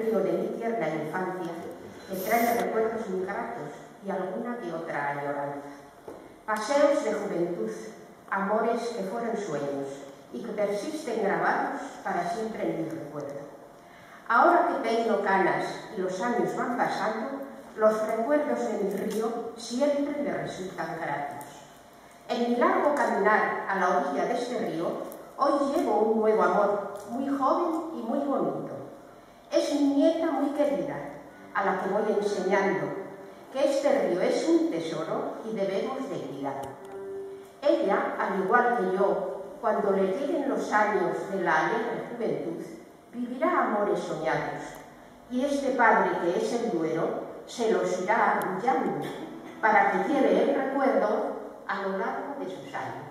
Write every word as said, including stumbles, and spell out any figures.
río de mi tierna infancia, que trae recuerdos muy gratos y alguna que otra añoranza. Paseos de juventud, amores que fueron sueños y que persisten grabados para siempre en mi recuerdo. Ahora que peino canas y los años van pasando, los recuerdos de mi río siempre me resultan gratos. En mi largo caminar a la orilla de este río, hoy llevo un nuevo amor, muy joven y muy bonito. Es mi nieta muy querida, a la que voy enseñando que este río es un tesoro y debemos de cuidarlo. Ella, al igual que yo, cuando le lleguen los años de la alegre juventud, vivirá amores soñados, y este padre que es el Duero se los irá arrullando para que lleve el recuerdo a lo largo de sus años.